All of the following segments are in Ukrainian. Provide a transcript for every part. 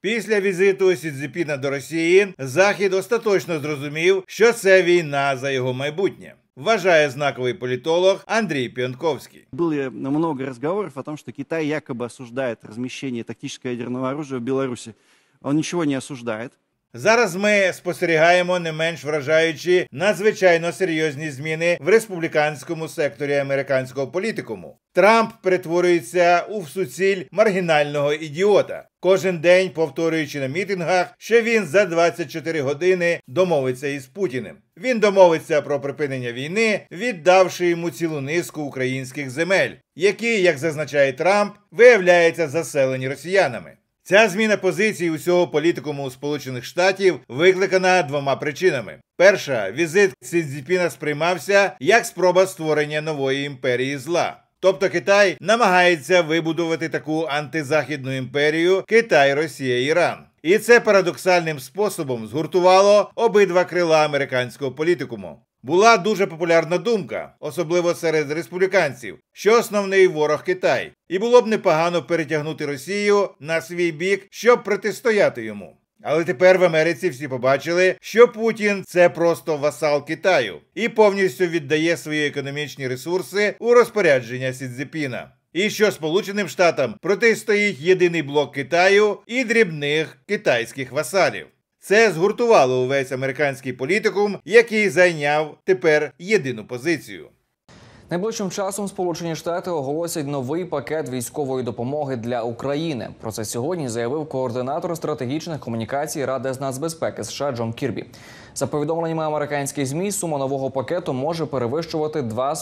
Після візиту Сі Цзіньпіна до Росії Захід остаточно зрозумів, що це війна за його майбутнє, вважає знаковий політолог Андрій Піонковський. Было много разговоров о том, что Китай якобы осуждает размещение тактического ядерного оружия в Беларуси. Он ничего не осуждает. Зараз ми спостерігаємо не менш вражаючі надзвичайно серйозні зміни в республіканському секторі американського політикуму. Трамп перетворюється у всуціль маргінального ідіота, кожен день повторюючи на мітингах, що він за 24 години домовиться із Путіним. Він домовиться про припинення війни, віддавши йому цілу низку українських земель, які, як зазначає Трамп, виявляються заселені росіянами. Ця зміна позицій усього політикуму Сполучених Штатів викликана двома причинами. Перша – візит Сі Цзіньпіна сприймався як спроба створення нової імперії зла. Тобто Китай намагається вибудувати таку антизахідну імперію Китай, Росія, Іран. І це парадоксальним способом згуртувало обидва крила американського політикуму. Була дуже популярна думка, особливо серед республіканців, що основний ворог Китай. І було б непогано перетягнути Росію на свій бік, щоб протистояти йому. Але тепер в Америці всі побачили, що Путін – це просто васал Китаю і повністю віддає свої економічні ресурси у розпорядження Сі Цзіньпіна. І що Сполученим Штатам протистоїть єдиний блок Китаю і дрібних китайських васалів. Це згуртувало увесь американський політикум, який зайняв тепер єдину позицію. Найближчим часом Сполучені Штати оголосять новий пакет військової допомоги для України. Про це сьогодні заявив координатор стратегічних комунікацій Ради з нацбезпеки США Джон Кірбі. За повідомленнями американських ЗМІ, сума нового пакету може перевищувати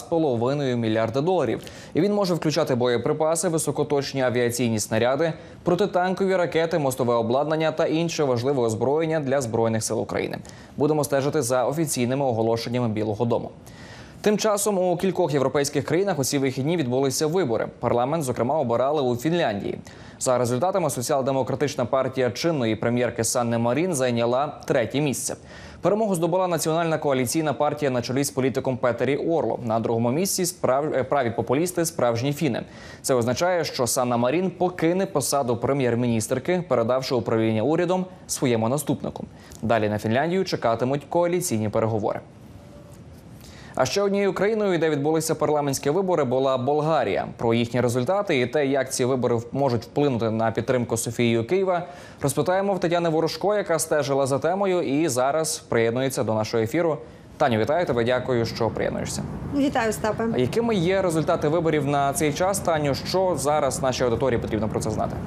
$2,5 мільярда. І він може включати боєприпаси, високоточні авіаційні снаряди, протитанкові ракети, мостове обладнання та інше важливе озброєння для Збройних сил України. Будемо стежити за офіційними оголошеннями Білого дому. Тим часом у кількох європейських країнах у ці вихідні відбулися вибори. Парламент, зокрема, обирали у Фінляндії. За результатами, соціал-демократична партія чинної прем'єрки Санни Марін зайняла 3-є місце. Перемогу здобула національна коаліційна партія на чолі з політиком Петері Орло. На 2-му місці праві популісти «Справжні фіни». Це означає, що Санна Марін покине посаду прем'єр-міністерки, передавши управління урядом своєму наступнику. Далі на Фінляндію чекатимуть коаліційні переговори. А ще однією країною, де відбулися парламентські вибори, була Болгарія. Про їхні результати і те, як ці вибори можуть вплинути на підтримку Софії Києва, розпитаємо в Тетяни Ворожко, яка стежила за темою і зараз приєднується до нашого ефіру. Таню, вітаю тебе, дякую, що приєднуєшся. Вітаю, Остапе. Якими є результати виборів на цей час, Таню? Що зараз нашій аудиторії потрібно про це знати?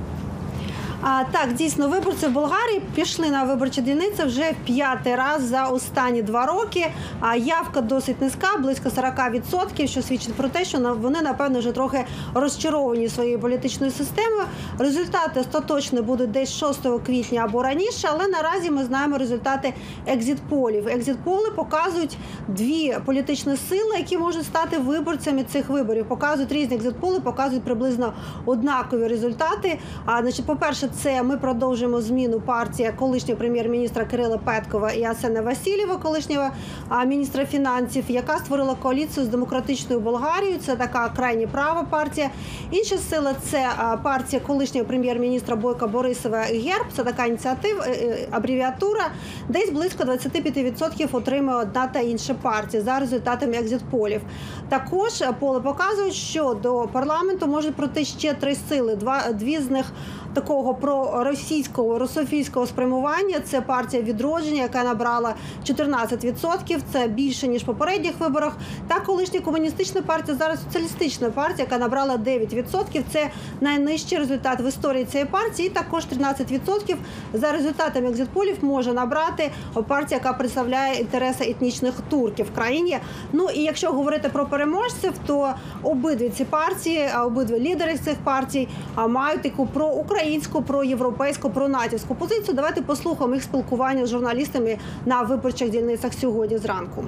Так, дійсно, виборці в Болгарії пішли на виборчі дільниці вже в 5-й раз за останні 2 роки. Явка досить низька, близько 40%, що свідчить про те, що вони, напевно, вже трохи розчаровані своєю політичною системою. Результати остаточно будуть десь 6 квітня або раніше, але наразі ми знаємо результати екзит-полів. Екзит-поли показують 2 політичні сили, які можуть стати виборцями цих виборів. Показують різні екзит-поли, показують приблизно однакові результати. По-перше, це ми продовжуємо зміну партії колишнього прем'єр-міністра Кирила Петкова і Арсена Васильєва, колишнього міністра фінансів, яка створила коаліцію з демократичною Болгарією. Це така крайні права партія. Інша сила – це партія колишнього прем'єр-міністра Бойка Борисова «ГЕРБ». Це така ініціатива, абревіатура. Десь близько 25% отримує одна та інша партія за результатами екзит-полів. Також поли показують, що до парламенту можуть пройти ще 3 сили. 2 з них такого проросійського, русофільського спрямування. Це партія «Відродження», яка набрала 14%, це більше, ніж в попередніх виборах. Та колишня комуністична партія, зараз соціалістична партія, яка набрала 9%. Це найнижчий результат в історії цієї партії. І також 13% за результатами екзит-полів може набрати партія, яка представляє інтереси етнічних турків в країні. Ну і якщо говорити про переможців, то обидві ці партії, обидві лідери цих партій мають таку проукраїнську, проєвропейську, пронатівську позицію. Давайте послухаємо їх спілкування з журналістами на виборчих дільницях сьогодні зранку.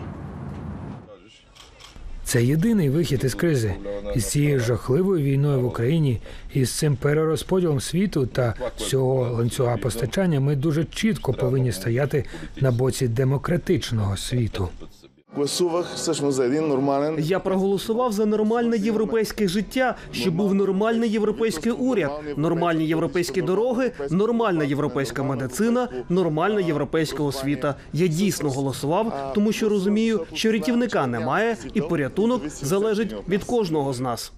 Це єдиний вихід із кризи. Із цією жахливою війною в Україні, із цим перерозподілом світу та всього ланцюга постачання ми дуже чітко повинні стояти на боці демократичного світу. Я проголосував за нормальне європейське життя, щоб був нормальний європейський уряд, нормальні європейські дороги, нормальна європейська медицина, нормальна європейська освіта. Я дійсно голосував, тому що розумію, що рятівника немає і порятунок залежить від кожного з нас.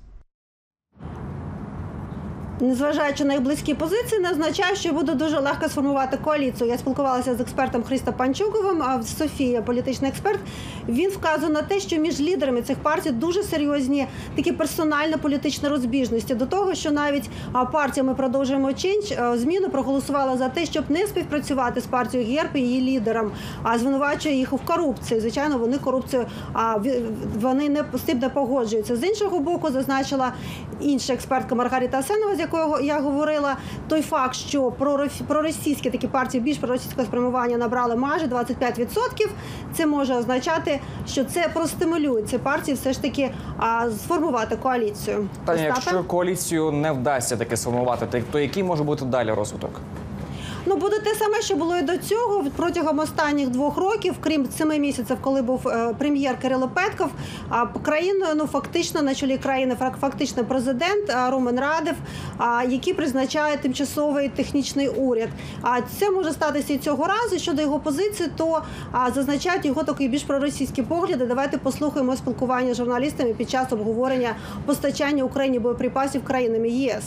Незважаючи на їх близькі позиції, не означає, що буде дуже легко сформувати коаліцію. Я спілкувалася з експертом Христо Панчуковим, Софія, політичний експерт. Він вказує на те, що між лідерами цих партій дуже серйозні такі персонально-політичні розбіжності. До того, що навіть партія «Ми продовжуємо зміни» проголосувала за те, щоб не співпрацювати з партією ГЕРБ і її лідером, а звинувачує їх у корупції. Звичайно, вони корупцію, вони з цим не погоджуються. З іншого боку, зазначила інша експертка Маргарита Асенова, з якою я говорила, той факт, що проросійські такі партії більш проросійського спрямування набрали майже 25%, це може означати, що це простимулює ці партії все ж таки сформувати коаліцію. Таня, якщо коаліцію не вдасться таки сформувати, то який може бути далі розвиток? Ну, буде те саме, що було і до цього. Протягом останніх 2 років, крім 7 місяців, коли був прем'єр Кирило Петков, країною, фактично, на чолі країни, фактично президент Румен Радев, який призначає тимчасовий технічний уряд. Це може статися і цього разу. Щодо його позиції, то зазначають його такі більш проросійські погляди. Давайте послухаємо спілкування з журналістами під час обговорення постачання Україні боєприпасів країнами ЄС.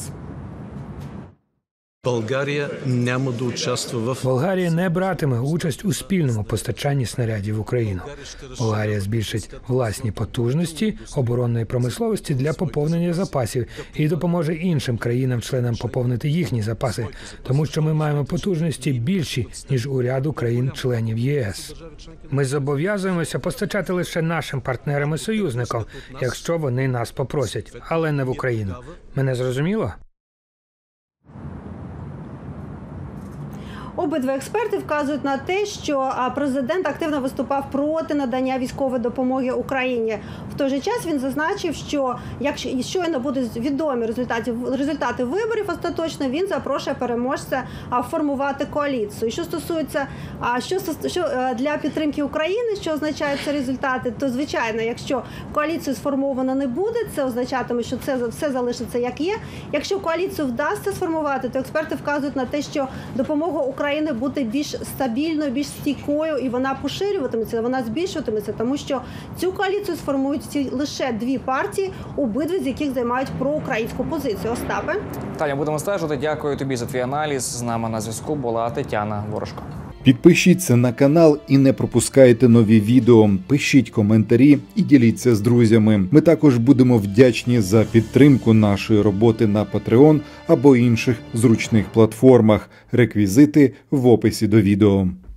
Болгарія не братиме участь у спільному постачанні снарядів в Україну. Болгарія збільшить власні потужності оборонної промисловості для поповнення запасів і допоможе іншим країнам-членам поповнити їхні запаси, тому що ми маємо потужності більші, ніж у ряду країн-членів ЄС. Ми зобов'язуємося постачати лише нашим партнерам і союзникам, якщо вони нас попросять, але не в Україну. Мене зрозуміло? Обидва експерти вказують на те, що президент активно виступав проти надання військової допомоги Україні. В той же час він зазначив, що якщо щойно будуть відомі результати виборів остаточно, він запрошує переможця формувати коаліцію. І що стосується що для підтримки України, що означають ці результати, то, звичайно, якщо коаліцію сформовано не буде, це означатиме, що це все залишиться як є. Якщо коаліцію вдасться сформувати, то експерти вказують на те, що допомога України буде більш стабільною, більш стійкою, і вона поширюватиметься, вона збільшуватиметься, тому що цю коаліцію сформують лише 2 партії, обидві з яких займають проукраїнську позицію. Остапе? Таня, будемо стежити. Дякую тобі за твій аналіз. З нами на зв'язку була Тетяна Ворожко. Підпишіться на канал і не пропускайте нові відео. Пишіть коментарі і діліться з друзями. Ми також будемо вдячні за підтримку нашої роботи на Patreon або інших зручних платформах. Реквізити в описі до відео.